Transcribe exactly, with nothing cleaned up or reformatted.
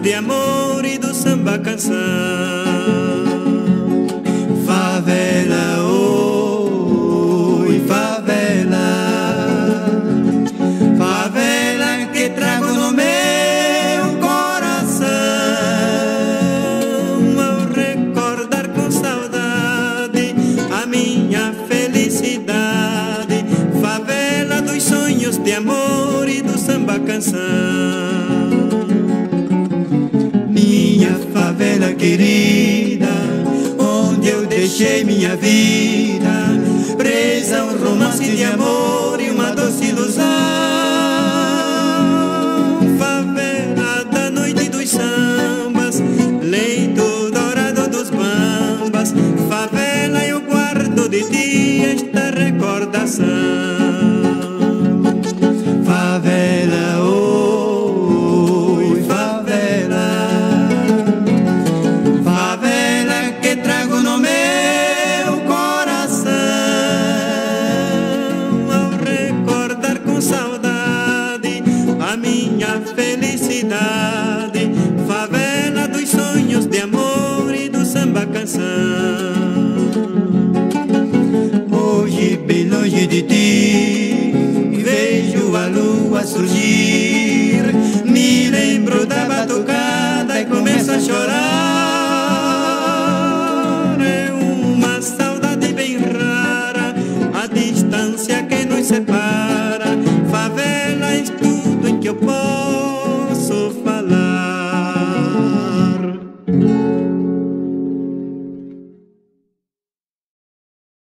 de amor e do samba canção. Favela, oi, favela, favela que trago no meu coração, ao recordar com saudade a minha felicidade. Favela dos sonhos de amor e do samba canção. Minha favela querida, onde eu deixei minha vida, presa a um romance de amor e uma doce ilusão. Favela da noite dos sambas, leito dourado dos bambas. Favela, eu guardo de ti esta recordação. Favela, oi, favela, favela que trago no meu coração, ao recordar com saudade a minha felicidade. Favela dos sonhos de amor e do samba canção. Hoje, bem longe de ti, vejo a lua surgir, me lembro da batucada e começo a chorar. É uma saudade bem rara, a distância que nos separa.